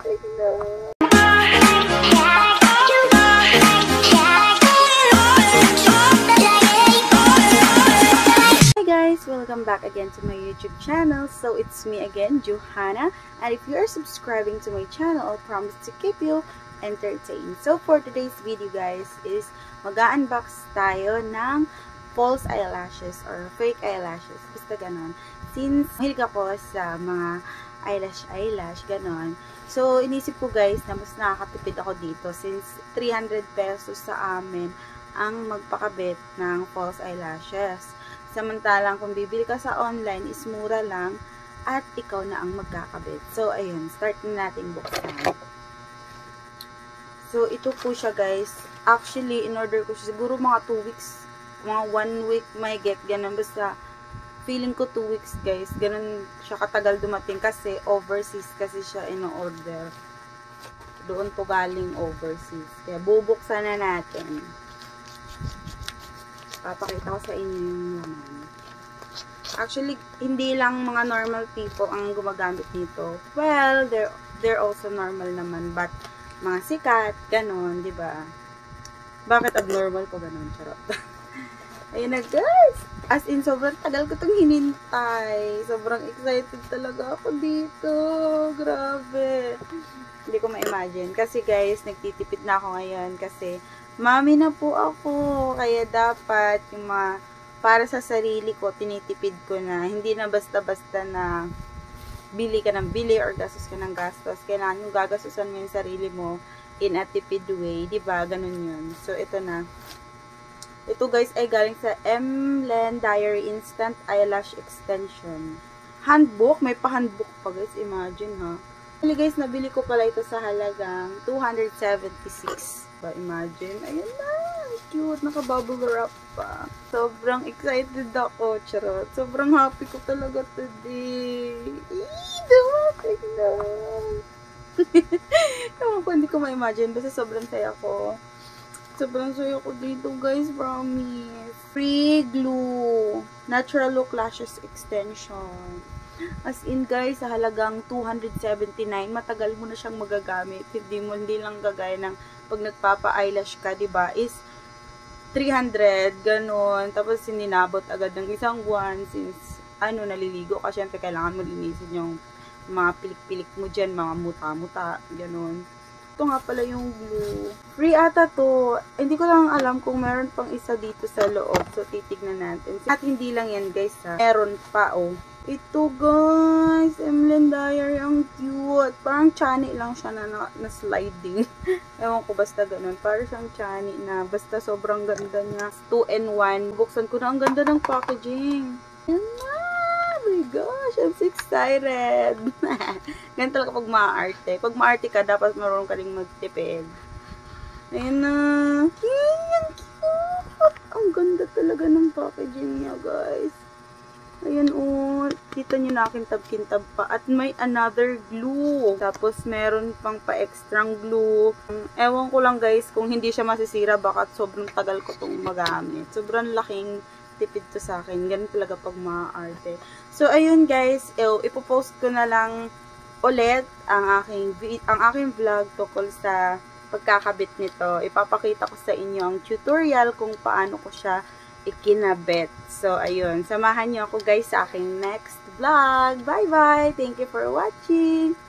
Welcome back again to my YouTube channel. So it's me again, Johanna, and if you are subscribing to my channel, I'll promise to keep you entertained. So for today's video guys is mag-unbox tayo ng false eyelashes or fake eyelashes, basta ganon. Since mahilig ako sa mga eyelash ganon, so inisip ko guys na mas nakakatipid ako dito since 300 pesos sa amin ang magpakabit ng false eyelashes. Samantalang kung bibili ka sa online is mura lang at ikaw na ang magkakabit. So ayun, start na natin buksan. So ito po siya guys. Actually, in order ko siya siguro mga 2 weeks, mga 1 week may get, ganun. Basta feeling ko 2 weeks guys. Ganun siya katagal dumating kasi overseas kasi siya in-order. Doon po galing overseas. Kaya bubuksan na natin. Papakita ko sa inyo yung laman. Actually, hindi lang mga normal people ang gumagamit nito. Well, they're also normal naman, but mga sikat, ganon, di ba? Bakit abnormal ko ganon? Charot. Ayun na guys! As in, sobrang tagal ko itong hinintay. Sobrang excited talaga ako dito. Grabe. Hindi ko ma-imagine. Kasi guys, nagtitipid na ako ngayon kasi mami na po ako, kaya dapat yung mga para sa sarili ko, tinitipid ko na. Hindi na basta-basta na bili ka ng bili or gastos ka ng gastos. Kailangan yung gagastusan mo yung sarili mo in a tipid way. Diba? Ganun yun. So, ito na. Ito guys ay galing sa Emlen Diary Instant Eyelash Extension. Handbook. May pa-handbook pa guys. Imagine ha. Actually guys, nabili ko pala ito sa halagang 276. Ba, imagine. Ayun na. Cute. Naka-bubble wrap pa. Sobrang excited ako. Charot. Sobrang happy ko talaga today. Dumating na. Ewan ko, hindi ko ma-imagine. Basta sobrang saya ko. Sobrang saya ko dito, guys. Promise. Free glue. Natural Look Lashes Extension. As in guys, sa halagang 279, matagal mo na siyang magagamit. Hindi lang gagaya ng pag nagpapa-eyelash ka, diba, is 300, ganun. Tapos hindi nabot agad ng isang buwan since, naliligo ka. Syempre, kailangan mo linisin yung mga pilik-pilik mo dyan, mga muta-muta, ganun. Ito nga pala yung glue. Free ata to. Hindi ko lang alam kung meron pang isa dito sa loob. So, titignan natin. At hindi lang yan, guys, ha. Meron pa, oh. Ito guys, Emlen Diary, ang cute. Parang chani lang siya na sliding. Ewan ko, basta ganun. Parang siyang chani na basta sobrang ganda niya. 2-in-1. Buksan ko na, ang ganda ng packaging. Yan na! Oh my gosh, I'm so excited. Ganun talaga pag maarte. Pag maarte ka, dapat marunong ka rin magtipid. Ayan na. Yan, cute. Ang ganda talaga ng packaging niya guys. Ayan o, kita nyo na kintab-kintab pa. At may another glue. Tapos meron pang pa-extrang glue. Ewan ko lang guys kung hindi siya masisira. Baka sobrang tagal ko itong magamit. Sobrang laking tipid to sa akin. Ganun talaga pag maaarte. So ayun guys, ipopost ko na lang ulit ang aking vlog tungkol sa pagkakabit nito. Ipapakita ko sa inyo ang tutorial kung paano ko siya ikinabit. So, ayun. Samahan niyo ako guys sa aking next vlog. Bye-bye! Thank you for watching!